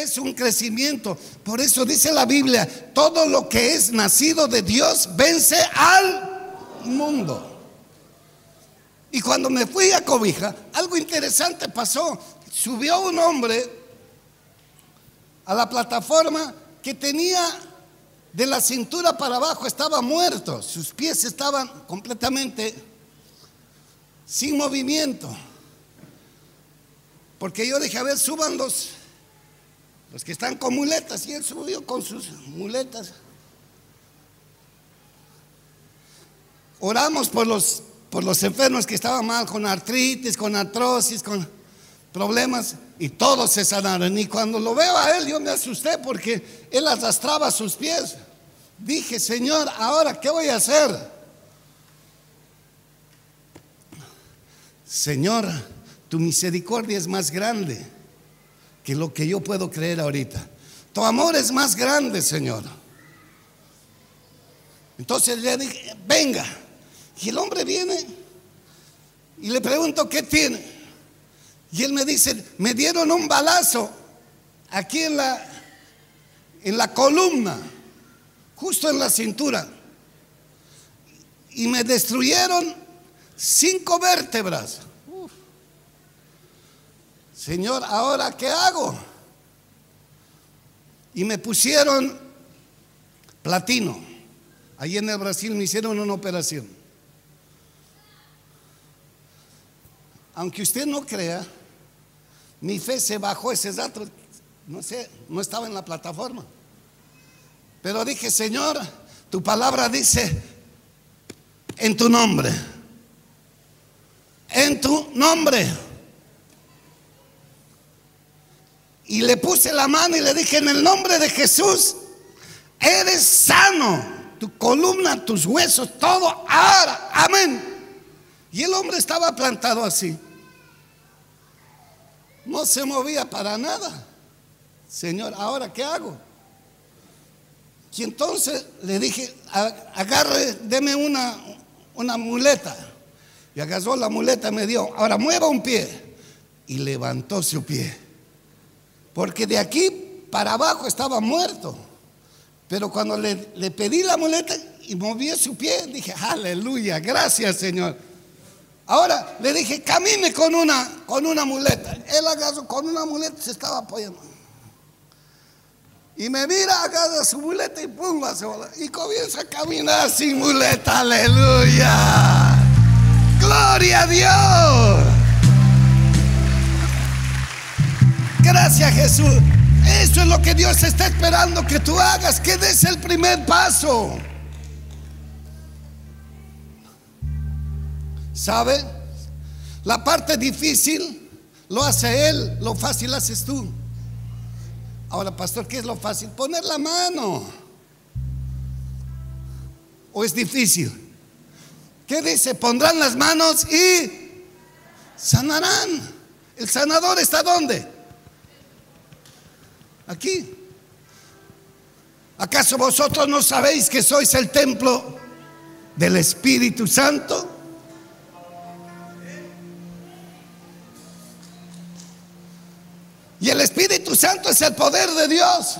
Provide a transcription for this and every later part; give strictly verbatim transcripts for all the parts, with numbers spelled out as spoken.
es un crecimiento. Por eso dice la Biblia, todo lo que es nacido de Dios vence al mundo. Y cuando me fui a Cobija, algo interesante pasó. Subió un hombre a la plataforma que tenía de la cintura para abajo, estaba muerto. Sus pies estaban completamente sin movimiento. Porque yo dije, a ver, suban los, los que están con muletas. Y él subió con sus muletas. Oramos por los, por los enfermos que estaban mal, con artritis, con artrosis, con problemas, y todos se sanaron. Y cuando lo veo a él, yo me asusté porque él arrastraba sus pies. Dije, Señor, ¿ahora qué voy a hacer? Señor, tu misericordia es más grande que lo que yo puedo creer ahorita. Tu amor es más grande, Señor. Entonces le dije, venga. Y el hombre viene y le pregunto, ¿qué tiene? Y él me dice, me dieron un balazo aquí en la, en la columna, justo en la cintura, y me destruyeron cinco vértebras. Uf. Señor, ¿ahora qué hago? Y me pusieron platino. Allí en el Brasil me hicieron una operación. Aunque usted no crea, mi fe se bajó ese rato. No sé, no estaba en la plataforma. Pero dije, Señor, tu palabra dice, en tu nombre, en tu nombre. Y le puse la mano y le dije, en el nombre de Jesús, eres sano. Tu columna, tus huesos, todo ahora, amén. Y el hombre estaba plantado así, no se movía para nada. Señor, ¿ahora qué hago? Y entonces le dije, agarre, deme una, una muleta. Y agarró la muleta, me dio, ahora mueva un pie. Y levantó su pie, porque de aquí para abajo estaba muerto. Pero cuando le, le pedí la muleta y movió su pie, dije, aleluya, gracias, Señor. Ahora le dije, camine con una, con una muleta. Él agarró con una muleta, se estaba apoyando. Y me mira, agarra su muleta y pum, la sola. Y comienza a caminar sin muleta, aleluya. Gloria a Dios. Gracias, Jesús. Eso es lo que Dios está esperando que tú hagas, que des el primer paso. ¿Sabe? La parte difícil lo hace Él, lo fácil haces tú. Ahora, pastor, ¿qué es lo fácil? Poner la mano. ¿O es difícil? ¿Qué dice? Pondrán las manos y sanarán. ¿El sanador está dónde? Aquí. ¿Acaso vosotros no sabéis que sois el templo del Espíritu Santo? Y el Espíritu Santo es el poder de Dios.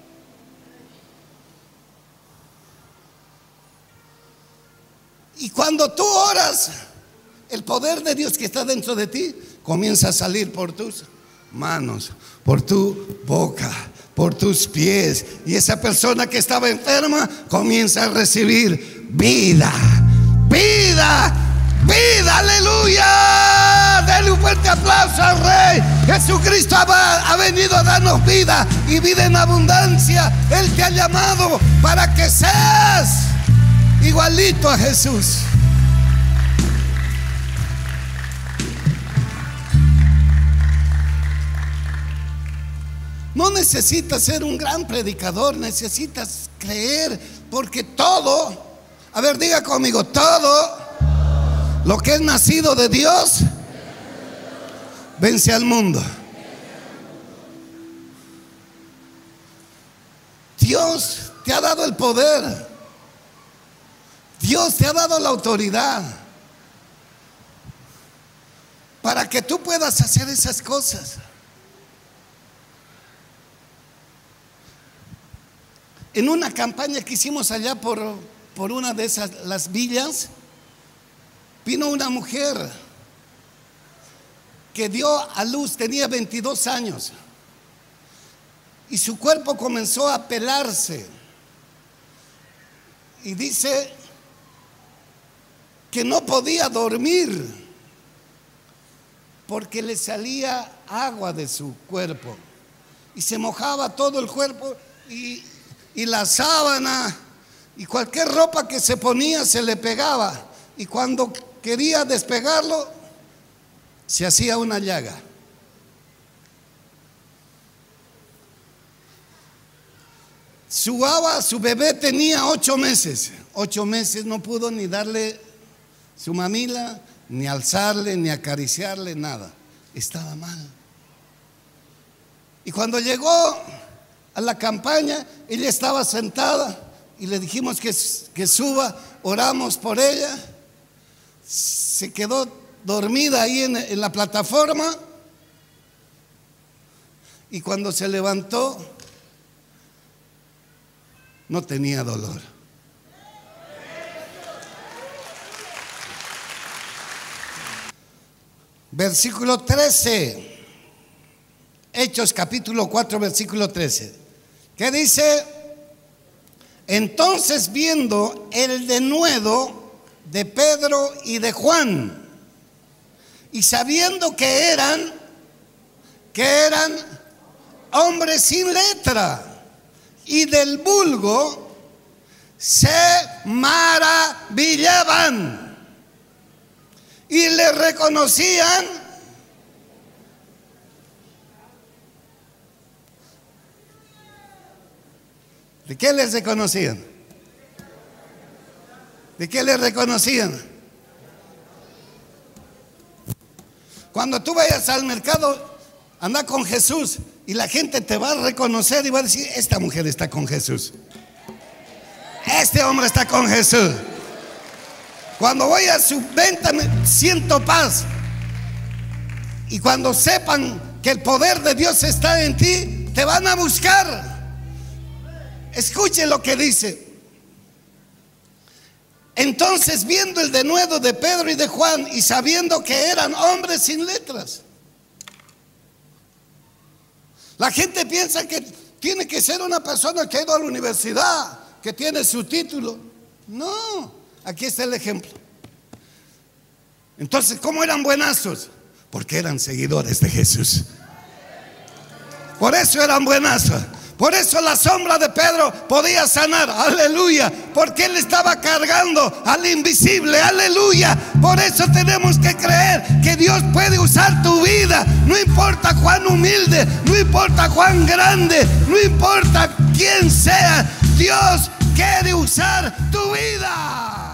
Y cuando tú oras, el poder de Dios que está dentro de ti comienza a salir por tus manos, por tu boca, por tus pies. Y esa persona que estaba enferma comienza a recibir vida, vida, vida, aleluya. Dale un fuerte aplauso al Rey. Jesucristo ha, ha venido a darnos vida y vida en abundancia. Él te ha llamado para que seas igualito a Jesús. No necesitas ser un gran predicador, necesitas creer, porque todo, a ver, diga conmigo, todo lo que es nacido de Dios vence al mundo. Dios te ha dado el poder. Dios te ha dado la autoridad para que tú puedas hacer esas cosas. En una campaña que hicimos allá por, por una de esas, las villas, vino una mujer que dio a luz, tenía veintidós años, y su cuerpo comenzó a pelarse. Y dice que no podía dormir porque le salía agua de su cuerpo y se mojaba todo el cuerpo, y, y la sábana y cualquier ropa que se ponía se le pegaba, y cuando quería despegarlo se hacía una llaga. Su agua, su bebé tenía ocho meses. Ocho meses no pudo ni darle su mamila, ni alzarle, ni acariciarle, nada. Estaba mal. Y cuando llegó a la campaña, ella estaba sentada y le dijimos que, que suba, oramos por ella. Se quedó dormida ahí en, en la plataforma, y cuando se levantó no tenía dolor. Versículo trece, Hechos capítulo cuatro, versículo trece, que dice: entonces, viendo el denuedo de Pedro y de Juan, y sabiendo que eran que eran hombres sin letra y del vulgo, se maravillaban y le reconocían ¿de qué les reconocían? ¿De qué les reconocían? Cuando tú vayas al mercado, anda con Jesús y la gente te va a reconocer y va a decir: esta mujer está con Jesús, este hombre está con Jesús. Cuando voy a su venta me siento paz, y cuando sepan que el poder de Dios está en ti, te van a buscar. Escuche lo que dice: entonces, viendo el denuedo de Pedro y de Juan, y sabiendo que eran hombres sin letras. La gente piensa que tiene que ser una persona que ha ido a la universidad, que tiene su título. No, aquí está el ejemplo. Entonces, ¿cómo eran buenazos? Porque eran seguidores de Jesús. Por eso eran buenazos. Por eso la sombra de Pedro podía sanar, aleluya, porque él estaba cargando al invisible, aleluya. Por eso tenemos que creer que Dios puede usar tu vida, no importa cuán humilde, no importa cuán grande, no importa quién sea, Dios quiere usar tu vida.